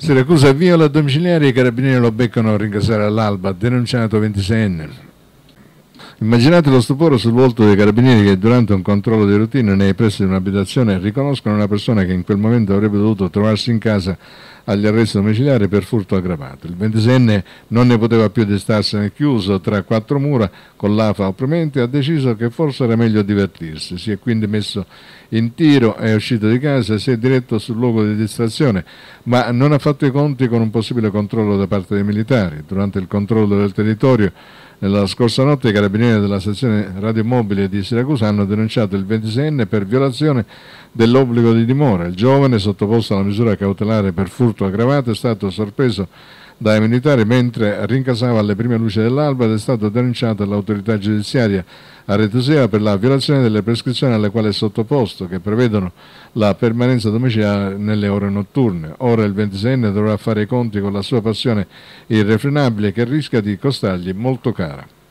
Siracusa viola domiciliare, i carabinieri lo beccano a rincasare all'alba, denunciato 26enne. Immaginate lo stupore sul volto dei carabinieri che durante un controllo di routine nei pressi di un'abitazione riconoscono una persona che in quel momento avrebbe dovuto trovarsi in casa agli arresti domiciliari per furto aggravato. Il 26enne non ne poteva più di starsene chiuso tra quattro mura con l'afa opprimente e ha deciso che forse era meglio divertirsi. Si è quindi messo in tiro, è uscito di casa e si è diretto sul luogo di distrazione, ma non ha fatto i conti con un possibile controllo da parte dei militari. Durante il controllo del territorio nella scorsa notte i carabinieri della sezione radiomobile di Siracusa hanno denunciato il 26enne per violazione dell'obbligo di dimora. Il giovane, sottoposto alla misura cautelare per furto aggravato, è stato sorpreso dai militari mentre rincasava alle prime luci dell'alba ed è stato denunciato all'autorità giudiziaria a Retosea per la violazione delle prescrizioni alle quali è sottoposto, che prevedono la permanenza domiciliare nelle ore notturne. Ora il 26enne dovrà fare i conti con la sua passione irrefrenabile che rischia di costargli molto cara.